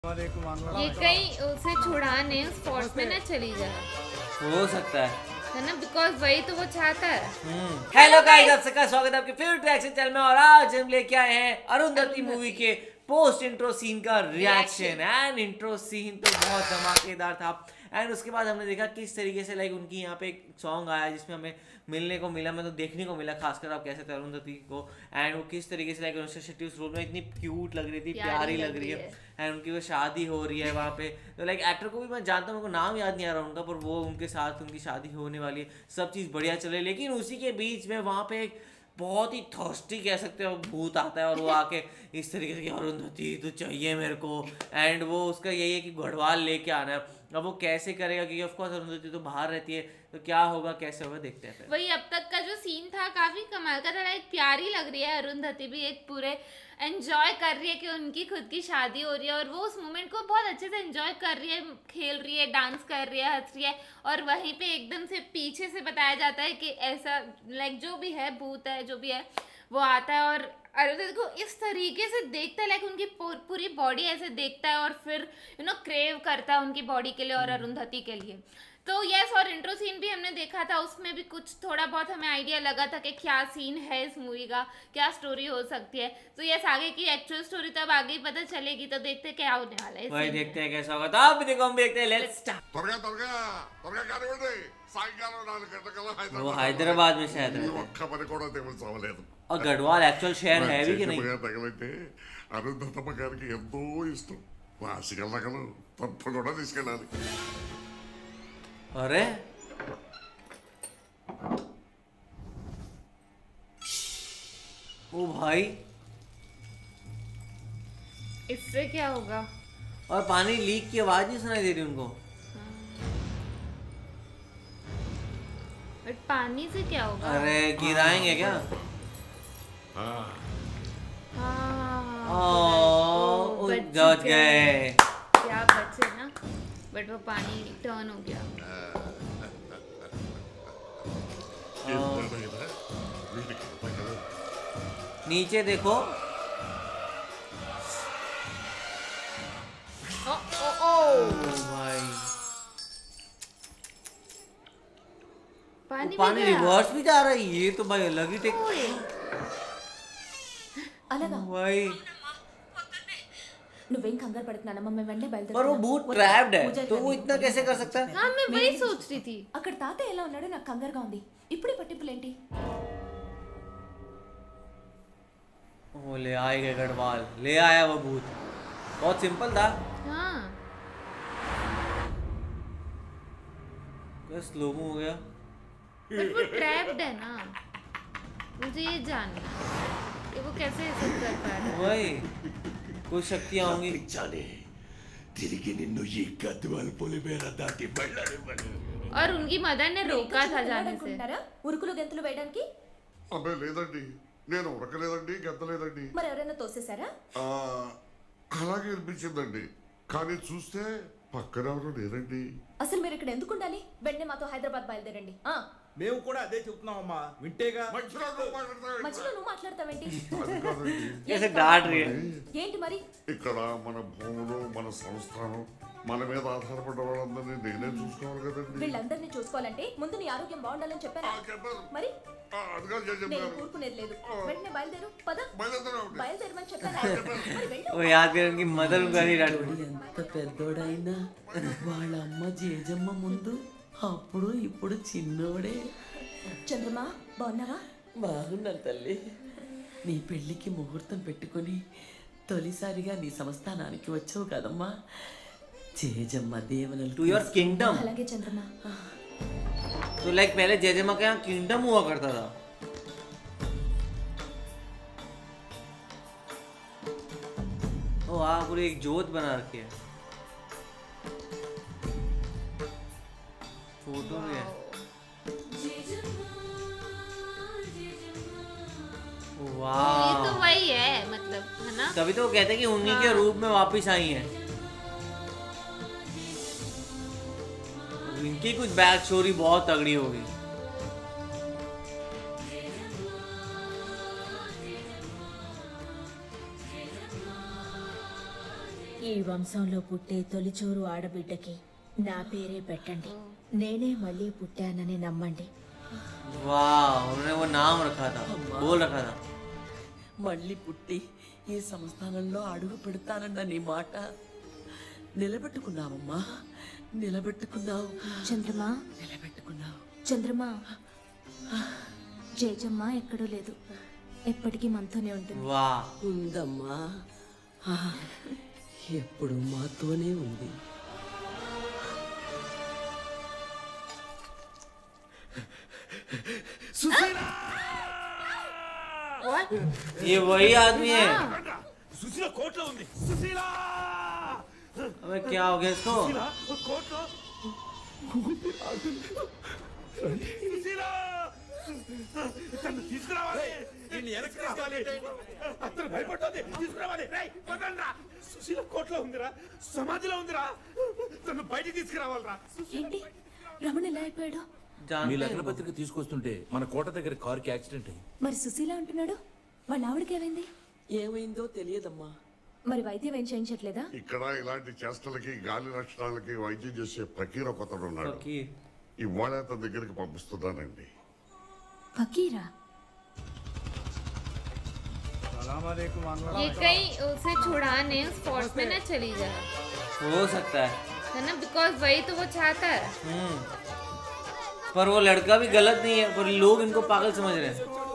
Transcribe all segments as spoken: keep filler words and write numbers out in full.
ये कहीं उसे छुड़ाने उस फोर्ट में ना चली जाए, हो सकता है है ना, बिकॉज वही तो वो चाहता है। हेलो गाइस, आप सबका स्वागत है आपके फेवरेट रिएक्शन चैनल में। और आज हम लेके आए हैं अरुंधति मूवी के पोस्ट इंट्रो सीन का रिएक्शन। एंड इंट्रो सीन तो बहुत धमाकेदार था। एंड उसके बाद हमने देखा किस तरीके से लाइक उनकी यहाँ पे एक सॉन्ग आया जिसमें हमें मिलने को मिला, मतलब देखने को मिला, खासकर आप कह सकते हैं अरुंधति को। एंड वो किस तरीके से लाइक अनुष्का शेट्टी उस रोल में इतनी क्यूट लग रही थी, प्यारी लग रही है। एंड उनकी वो शादी हो रही है वहाँ पे, तो लाइक एक्टर को भी मैं जानता हूँ, मेरे को नाम याद नहीं आ रहा उनका, पर वो उनके साथ उनकी शादी होने वाली है, सब चीज़ बढ़िया चले। लेकिन उसी के बीच में वहाँ पे एक बहुत ही थर्स्टी कह सकते हो भूत आता है और वो आके इस तरीके से अरुंधति तो चाहिए मेरे को। एंड वो उसका यही है कि गढ़वाल लेके आना है। अब वो कैसे करेगा, क्योंकि ऑफ कोर्स अरुंधति तो बाहर रहती है, तो क्या होगा कैसे होगा देखते हैं। वही अब तक का जो सीन था काफी कमाल का था, एक प्यारी लग रही है अरुंधति भी, एक पूरे एंजॉय कर रही है कि उनकी खुद की शादी हो रही है और वो उस मोमेंट को बहुत अच्छे से एंजॉय कर रही है, खेल रही है, डांस कर रही है, हंस रही है। और वहीं पे एकदम से पीछे से बताया जाता है कि ऐसा लाइक जो भी है भूत है जो भी है वो आता है और अरुंधति को इस तरीके से देखता है, लाइक उनकी पूरी बॉडी ऐसे देखता है और फिर यू नो क्रेव करता है उनकी बॉडी के लिए और अरुंधति के लिए। तो यस, और इंट्रो सीन भी हमने देखा था, उसमें भी कुछ थोड़ा बहुत हमें आइडिया लगा था कि क्या सीन है इस मूवी का, क्या स्टोरी हो सकती है। तो यस, आगे की एक्चुअल स्टोरी तब आगे ही पता चलेगी, तो देखते हैं क्या होने वाला है। वही देखते हैं कैसा होगा, तो आप भी देखो हम देखते हैं। Let's start. త్వరగా త్వరగా త్వరగా కానివ్వండి. సాయంకాలం నాలుగు గంటలకల్లా वो हैदराबाद में शायद रहते हैं। ఒక్క పని కూడా తెలుసు అవ్వలేదు. और गढ़वाल एक्चुअल शहर है भी कि नहीं? తగలంటే అరుంధతమ్మ గారికి ఎంతో ఇష్టం. వాసిగల నగలు తప్పకుండా తీసుకెళ్ళాలి. अरे ओ भाई, इससे क्या होगा? और पानी लीक की आवाज नहीं सुनाई दे रही उनको। बट पानी से क्या होगा? अरे गिराएंगे क्या? हाँ ओ बच गए, क्या बचे ना, बट वो पानी टर्न हो गया। नीचे देखो। ओ ओ ओ भाई पानी, पानी रिवर्स भी जा रहा है, ये तो भाई अलग ही टेक। भाई నువ్వేం కంగారు పడుతున్నానమ్మ, మేము వెంటనే బయలుదేరుతున్నాం. पर वो भूत ट्रैप्ड है, तो वो इतना कैसे कर सकता है? हाँ, मैं वही सोच रही थी। అక్కడ తాతయ్య ఎలా ఉన్నాడో నాకు కంగారుగా ఉంది. ఇప్పుడే పట్టింపులేంటి? वो ले आएगा गढ़वाल, ले आया वो भूत, बहुत सिंपल था। हाँ, क्या स्लो हो गया। बट वो ट्रैप्ड है ना, मुझे ये जानना है कि वो कैसे ऐसा कर पा रहा है। वही कुछ शक्तियां होंगी। जाने తిరిగి నిన్ను ఈ గద్వాల్ పొలి మేర దాటి వెళ్ళనివ్వను. और उनकी मदर ने रोका था जाने से। ఉరుకులు గెంతులు వేయడానికి? అబ్బే లేదండి, నేను ఉరకలేదండి, గెద్దలేదండి. మరి ఎవరైనా తోసేశారా? అలాగే అనిపించిందండి, కానీ చూస్తే పక్కన ఎవరు లేదండి. అసలు మీరు ఇక్కడ ఎందుకు ఉండాలి? వెంటనే మాతో హైదరాబాద్ బయలుదేరండి. మేము కూడా అదే చెప్తున్నామమ్మా, వింటేగా. మధ్యలో నువ్వు మాట్లాడతావేంటి? कैसे डांट रही है। ఏంటి మరి? ఇక్కడ మన భూములు, మన సంస్థానం, మన మీద ఆధారపడ్డ వాళ్ళందరినీ నేనే చూసుకోవాలి కదండి. వీళ్ళందరినీ చూసుకోవాలంటే ముందు నీ ఆరోగ్యం బాగుండాలని చెప్పారా? మరి నేను కూరుకునేది లేదు. వెంటనే బయలుదేరు, పద. బయలుదేరమని చెప్పారా? वो याद कर उनकी मदर उनका नहीं डांट। ఎంత పెద్దోడైనా వాళ్ళ అమ్మ జేజమ్మ ముందు అప్పుడు ఇప్పుడు చిన్నోడే. చంద్రమా బాగున్నావా? బాగున్నాను తల్లి. నీ పెళ్ళికి ముహూర్తం పెట్టుకొని తొలిసారిగా నీ సంస్థానానికి వచ్చావు కదమ్మా. జేజమ్మ దేవనలు टू योर किंगडम। అలాగే చంద్రమా. तो लाइक पहले जयजम्मा का यहाँ किंगडम हुआ करता था। ओ हाँ, पूरी एक जोत बना रखी है, फोटो भी है। वाह, ये तो वही है, मतलब है ना, तभी तो वो कहते हैं कि उन्हीं के रूप में वापस आई हैं। इनकी कुछ बैक स्टोरी बहुत तगड़ी होगी। ఈ వంశంలో పుట్టే తొలిచూరు ఆడబిడ్డకి నా పేరే పెట్టండి. నేనే మళ్ళీ పుట్టానని నమ్మండి. वाह, उन्होंने वो नाम रखा था, बोल रखा था. మళ్ళీ పుట్టి ఈ సంస్థానంలో అడుగు పెడతానన్న నీ మాట నిలబెట్టుకున్నావమ్మా, నిలబెట్టుకున్నావు చంద్రమా, నిలబెట్టుకున్నావు. చంద్రమా, జేజమ్మ ఎక్కడూ లేదు, ఎప్పటికీ మనతోనే ఉంటుంది. वाह, ఉందమ్మా, ఆ, ఎప్పుడు మాతోనే ఉంది. ये वही आदमी है. సుశీల కోట్లో ఉంది. సుశీల अबे क्या हो गया इसको? కోట్లో సుశీల తను తీసుకురావాలి. దీన్ని వెనక్కి రావాలి. అతను భయపడ్డది. తీసుకురావాలి. రేయ్ పదండ్రా. సుశీల కోట్లో ఉందిరా, సమాధిలో ఉందిరా. తను బయటికి తీసుకురావాలిరా. ఏంటి రమణ ఎలా అయిపోయాడు? మీ जानते లగ్న हैं పత్రిక తీసుకొస్తుంటే మన కోట దగ్గర కారుకి యాక్సిడెంట్ అయింది. మరి సుశీల అంటున్నాడు, వాళ్ళ ఆవిడకి ఏమైంది? ఏమైందో తెలియదమ్మా. మరి వైద్యం ఏం చేయించట్లేదా? ఇక్కడ ఇలాంటి చేష్టలకి గాలి లక్షణాలకి వైద్యం చేసే ఫకీర్ ఒకతడు ఉన్నాడు. फकीर. ఇవాళ అతని దగ్గరికి పంపిస్తున్నానండి. ఫకీరా? ये कहीं उसे छुड़ाने उस फोर्ट में ना चली जाए, हो सकता है. है ना, बिकॉज वही तो वो चाहता है. हम्म. पर वो लड़का भी गलत नहीं है, पर लोग इनको पागल समझ रहे हैं.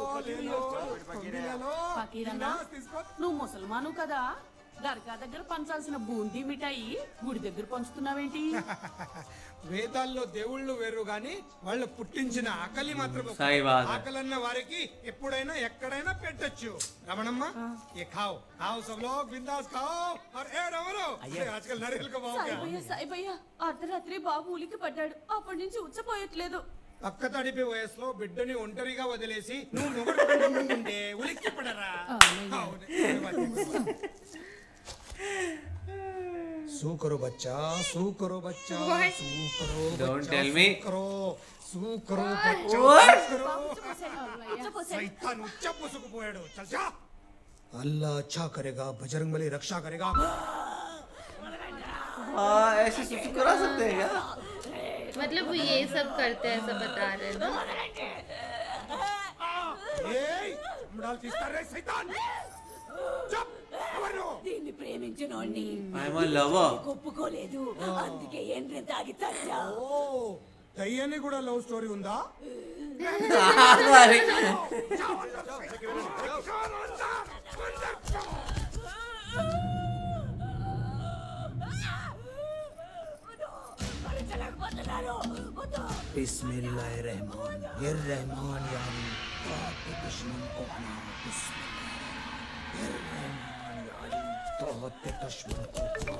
ఫకీరన్నా, నువ్వు ముసల్మాను కదా, దర్గా దగ్గర పంచాల్సిన బూందీ మిఠాయి గుడి దగ్గర పంచుతున్నావేంటి? వేదాల్లో దేవుళ్ళు వేరు గాని వాళ్ళు పుట్టించిన ఆకలి మాత్రం ఒకటే. Sahih bath high. ఆకలన్న వారికి ఎప్పుడైనా ఎక్కడైనా పెట్టొచ్చు. రమణమ్మ, ये खाओ खाओ सब लोग बिंदास खाओ. और ए रमणो, आजकल नारियल का भाव क्या? సాయిబయ్య సాయిబయ్య అర్ధరాత్రి బాబు ఉలికి పడ్డాడు, అప్పటి నుంచి ఉచ్చపోయట్లేదు. పక్క తడిపి వయసులో బిడ్డని ఒంటరిగా వదిలేసి నువ్వు మొగడుకుంటుంటే ఉలిక్కి పడరా? सू करो बच्चा, सू करो बच्चा, सू करो Don't बच्चा, tell सू me. करो, सू करो बच्चा, What? सू करो. शैतान उच्च पुसुकुपोयाडु. चल जा. अल्लाह अच्छा करेगा, बजरंगबली रक्षा करेगा. हाँ, ऐसे सुसु करा सकते हैं क्या? मतलब वो ये सब करते हैं, ऐसा बता रहे हैं ना. ఏయ్ ముడాల్ తీస్తారే సైతాన్. చప్ ఎవరు? దీన్ని ప్రేమించినోడిని I'm a lover. ఒప్పుకోలేదు, అందుకే ఎండ్రి తాగి చచ్చా. ఓ దయ్యాన్ని కూడా లవ్ స్టోరీ ఉందా? अरे बिस्मिल्लाहिर्रहमान रहमान यानी तोहते दुश्मन को अपना बिस्मिल्लाहिर्रहमान यानी तोहते दुश्मन को अपना.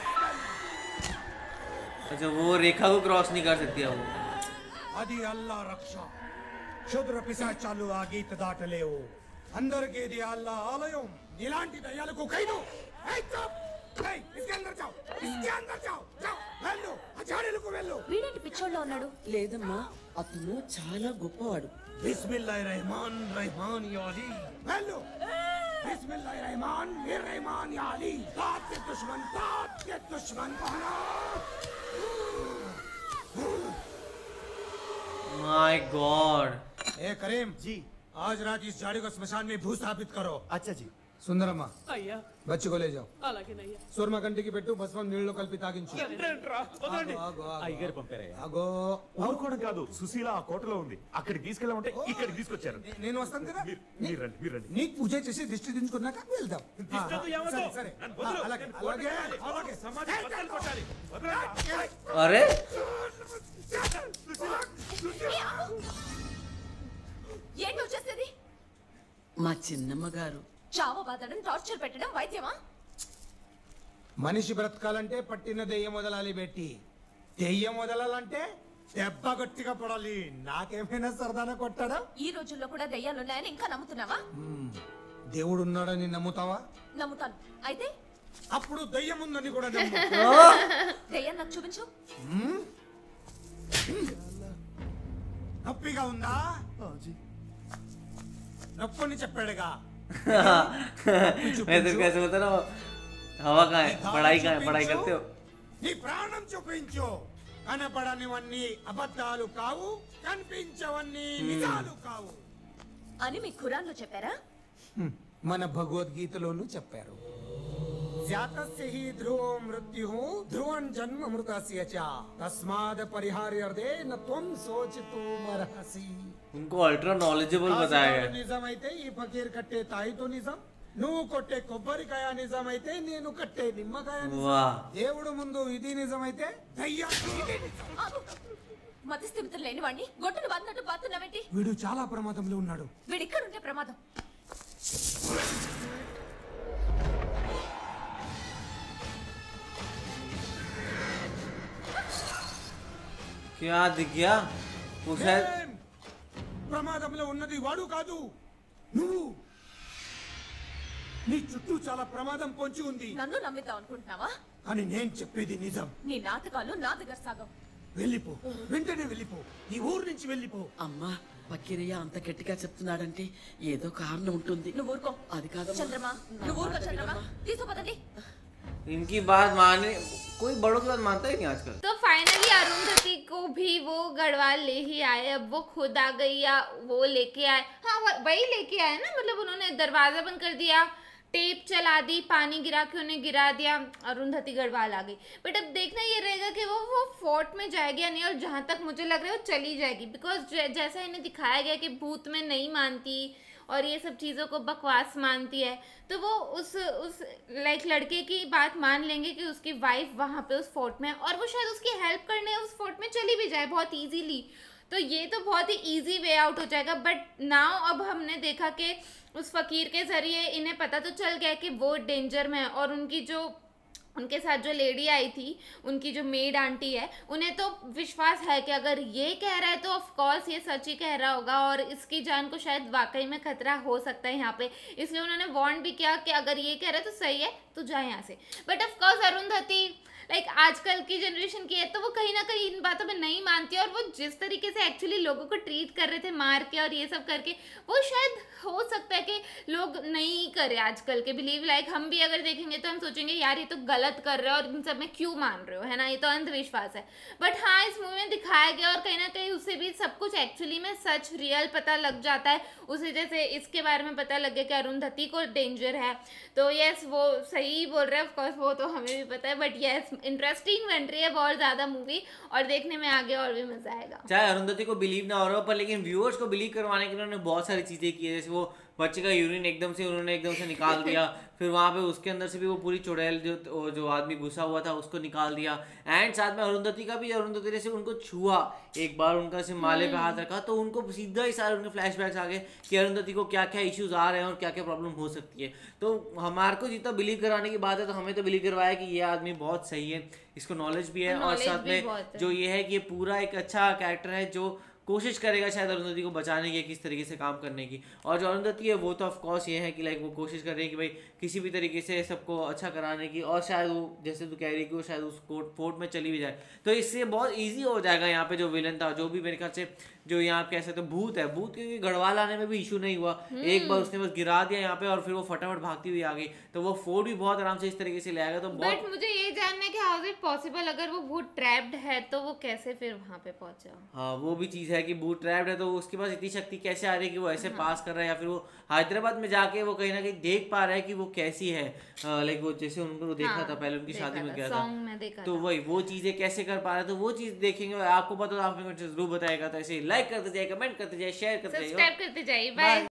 अच्छा, वो रेखा को क्रॉस नहीं कर सकती है वो. అది అల్లా రక్ష. క్షుద్ర పిశాచాలు ఆ గీత దాటలేవు. అందరికీ ఇది అల్లా ఆలయం. ఇలాంటి దయ్యాలకు ఖైదు. ఏయ్ చప్. ఏయ్ ఇస్కే అందర్ జాओ, ఇస్కే అందర్ జాओ. జాओ వెళ్ళు, ఆ జాడీలకు వెళ్ళు. వీడేంటి పిచ్చోళ్ళ ఉన్నాడు? లేదమ్మా, అతను చాలా గొప్పవాడు. బిస్మిల్లాహిర్రహమాన్ రహమాన్ యా అలీ. వెళ్ళు. బిస్మిల్లాహిర్రహమాన్ రహమాన్ యా అలీ. తాతే దుష్మన్ తాతే దుష్మన్ బహనా. My God. ए करीम जी, आज रात इस झाड़ी को स्मशान में भू स्थापित करो. అచ్చా జీ. సుందరమ్మ, అయ్యా బచ్చి को ले जाओ. అలాగేనయ్యా. సూర్మ కంటికి పెట్టు, భస్మం నీళ్ళలో కలిపి తాగించు. వదలండి. ఆగు, ఆగు, అయ్యగారు పంపారయ్యా. ఆగు. ఊరుకోవడం కాదు, సుశీల ఆ కోటలో ఉంది. అక్కడికి తీసుకెళ్ళమంటే ఇక్కడికి తీసుకొచ్చారు. నే- నేను వస్తాను కదా. మీరు- మీరు రండి, మీరు రండి. నీకు పూజ చేసి దిష్టి దించుకున్నాక వెళ్దాం. ఆ, దిష్టొద్దు, ఏమొద్దు. సరే, సరే. నన్ను వదలు. ఆ, అలాగే, నన్ను అలాగే, కొట్టాలి. అలాగే. సమాధి బద్దలు కొట్టాలి. వదలండి. अरे ఏంటి వచ్చేసేది? మా చిన్నమ్మ గారు చావ బాధడం, టార్చర్ పెట్టడం వైద్యమా? మనిషి బ్రతకాలంటే పట్టిన దెయ్యం వదలాలి బెట్టి. దెయ్యం వదలాలంటే దెబ్బ గట్టిగా పడాలి. నాకేమైనా సరదాన కొట్టాడా? ఈ రోజుల్లో కూడా దెయ్యాలున్నాయని ఇంకా నమ్ముతున్నావా? దేవుడు ఉన్నాడని నమ్ముతావా? నమ్ముతాను. అయితే అప్పుడు దెయ్యం ఉందని కూడా నమ్ము. దెయ్యం నాకు చూపించు. నొప్పిగా ఉందా? నొప్పని చెప్పాడుగా. मैं तो कैसे बोलता ना, हवा कहाँ है, पढ़ाई कहाँ है, पढ़ाई करते हो? నీ ప్రాణం చూపించు. కనపడనివన్నీ అబద్ధాలు కావు, కనిపించవన్నీ నిజాలు కావు అని మీ ఖురాన్లో చెప్పారా? మన భగవద్గీతలోనూ చెప్పారు. జాతస్య హి ధ్రువో మృత్యుః ధ్రువం జన్మ మృతస్య చ తస్మాద్ పరిహార్యర్థే న త్వం శోచితుమర్హసి. उनको अल्ट्रा नॉलेजेबल बताया गया. నిజమైతే ఈ ఫకీర్ కట్టే తాయితో నిజం, నువ్వు కొట్టే కొబ్బరికాయ నిజమైతే నేను కట్టే నిమ్మకాయ నిజం. దేవుడు ముందు ఇది నిజమైతే దయ్యానికి ఇది నిజం. మతిస్థిమితం లేని వాడిని గొడ్డును బాధినట్టు బాతున్నావేంటి? వీడు చాలా ప్రమాదంలో ఉన్నాడు. వీడు ఇక్కడ ఉంటే ప్రమాదం. क्या दिख गया? वो शायद ప్రమాదంలో ఉన్నది వాడు కాదు, నువ్వు. నీ చుట్టూ చాలా ప్రమాదం పొంచి ఉంది. నన్ను నమ్మిద్దాం అనుకుంటున్నావా? కానీ నేను చెప్పేది నిజం. నీ నాటకాలు నా దగ్గర సాగం. వెళ్ళిపో, వెంటనే వెళ్ళిపో, ఈ ఊరు నుంచి వెళ్ళిపో. అమ్మా పక్కిరయ్య అంత గట్టిగా చెప్తున్నాడంటే ఏదో కారణం ఉంటుంది. నువ్వు ఊరుకో. అది కాదు చంద్రమా, నువ్వు ఊరుకో చంద్రమా. తీసుకోపదండి. इनकी बात मानने कोई बड़ों की बात मानता ही नहीं आजकल. तो फाइनली अरुंधति को भी वो गढ़वाल ले ही आए. अब वो खुद आ गई या वो लेके आए? हाँ वही लेके आए ना, मतलब उन्होंने दरवाजा बंद कर दिया, टेप चला दी, पानी गिरा के उन्हें गिरा दिया, अरुंधति गढ़वाल आ गई. बट अब देखना ये रहेगा कि वो वो फोर्ट में जाएगी या नहीं. और जहाँ तक मुझे लग रहा है वो चली जाएगी, बिकॉज जैसा इन्हें दिखाया गया कि भूत में नहीं मानती और ये सब चीज़ों को बकवास मानती है, तो वो उस उस लाइक लड़के की बात मान लेंगे कि उसकी वाइफ वहाँ पे उस फोर्ट में है और वो शायद उसकी हेल्प करने उस फोर्ट में चली भी जाए बहुत इजीली. तो ये तो बहुत ही इजी वे आउट हो जाएगा. बट नाउ अब हमने देखा कि उस फकीर के ज़रिए इन्हें पता तो चल गया कि वो डेंजर में है. और उनकी जो उनके साथ जो लेडी आई थी, उनकी जो मेड आंटी है, उन्हें तो विश्वास है कि अगर ये कह रहा है तो ऑफ कोर्स ये सच ही कह रहा होगा और इसकी जान को शायद वाकई में खतरा हो सकता है यहाँ पे. इसलिए उन्होंने वार्न भी किया कि अगर ये कह रहा है तो सही है, तो जाए यहाँ से. But of course Arundhati like आजकल की जनरेशन की है, तो वो कहीं ना कहीं इन बातों में नहीं मानती. और वो जिस तरीके से एक्चुअली लोगों को ट्रीट कर रहे थे मार के और ये सब करके, वो शायद हो सकता है कि लोग नहीं करे आजकल के बिलीव. लाइक हम भी अगर देखेंगे तो हम सोचेंगे यार ये तो गलत कर रहे हो और इन सब में क्यों मान रहे हो, है ना, ये तो अंधविश्वास है. बट हाँ इस मूवी में दिखाया गया और कहीं ना कहीं उससे भी सब कुछ एक्चुअली में सच रियल पता लग जाता है. उसे जैसे इसके बारे में पता लग गया कि अरुंधति को डेंजर है, तो यस वो सही बोल रहे हैं. ऑफकोर्स वो तो हमें भी पता है, बट यस इंटरेस्टिंग बन रही है बहुत ज़्यादा मूवी और देखने में आगे और भी मजा आएगा. चाहे अरुंधति को बिलीव ना हो रहा हो, पर लेकिन व्यूअर्स को बिलीव करवाने के लिए उन्होंने बहुत सारी चीज़ें की है. जैसे वो बच्चे का यूरिन एकदम से उन्होंने एकदम से निकाल दिया, फिर वहाँ पे उसके अंदर से भी वो पूरी चुड़ैल जो जो आदमी घुसा हुआ था उसको निकाल दिया. एंड साथ में अरुंधति का भी, अरुंधति ने से उनको छुआ एक बार, उनका से माले पे हाथ रखा तो उनको सीधा ही सारे उनके फ्लैशबैक्स आ गए कि अरुंधति को क्या क्या इश्यूज आ रहे हैं और क्या क्या प्रॉब्लम हो सकती है. तो हमारे को जितना बिलीव कराने की बात है तो हमें तो बिलीव करवाया कि ये आदमी बहुत सही है, इसको नॉलेज भी है और साथ में जो ये है कि ये पूरा एक अच्छा कैरेक्टर है जो कोशिश करेगा शायद अरुंधति को बचाने की, किस तरीके से काम करने की. और जो अरुंधति है वो तो ऑफ कोर्स ये है कि लाइक वो कोशिश कर रही है कि भाई किसी भी तरीके से सबको अच्छा कराने की, और शायद वो जैसे तू कह रही कि वो शायद उस कोर्ट फोर्ट में चली भी जाए. तो इससे बहुत इजी हो जाएगा यहाँ पे जो विलन था, जो भी मेरे ख्याल से जो यहाँ आप कह सकते हो भूत है, भूत क्योंकि गढ़वाल आने में भी इशू नहीं हुआ. एक बार उसने बस गिरा दिया यहाँ पे और फिर वो फटाफट भागती हुई आ गई, तो वो फोर्ट भी बहुत आराम से इस तरीके से ले आएगा. तो बट मुझे ये जानना है कि हाउ इज इट पॉसिबल, अगर वो भूत ट्रैप्ड है तो वो कैसे फिर वहाँ पे पहुंचा? हाँ वो भी चीज़ है कि भूत ट्रैप्ड है तो उसके पास इतनी शक्ति कैसे आ रही है कि वो ऐसे पास कर रहा है, या फिर वो हैदराबाद में जाके वो कहीं ना कहीं देख पा रहा है कि वो कैसी है. लाइक वो जैसे उनको देखा हाँ, था पहले उनकी शादी में गया था, देखा तो वही वो चीज़ें कैसे कर पा रहा है, तो वो चीज़ देखेंगे. आपको पता तो आप जरूर बताएगा. तो ऐसे लाइक करते जाइए, कमेंट करते जाइए, शेयर करते जाइए, सब्सक्राइब करते जाइए. बाय.